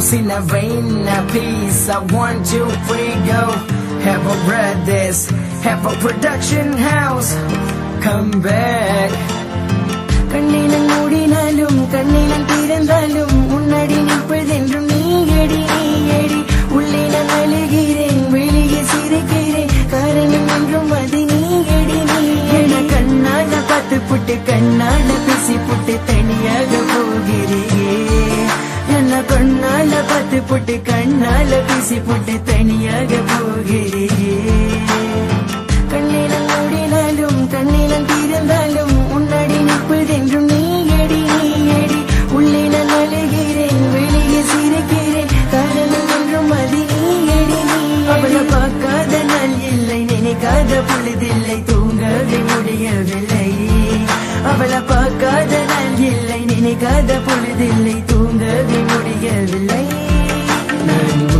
in a vein, a piece. I 1, 2, 3, go. Have a brothers, have a production house. Come back. கண்ணினம் மூடினாலும் கண்ணினம் திறந்தாலும் முன்னாடி நிற்பதென்றும் நீயடி நீயடி. உள்ளே நான் அழுகிறேன், வெளியே சிரிக்கிறேன், காரணம் என்றும் அது நீயடி நீயடி. கண்ணால பார்த்து புட்டு கண்ணால பேசி புட்டு தனியாக போகிறேன். என்ன கண்ணால பார்த்து புட்டு கண்ணால பேசி புட்டு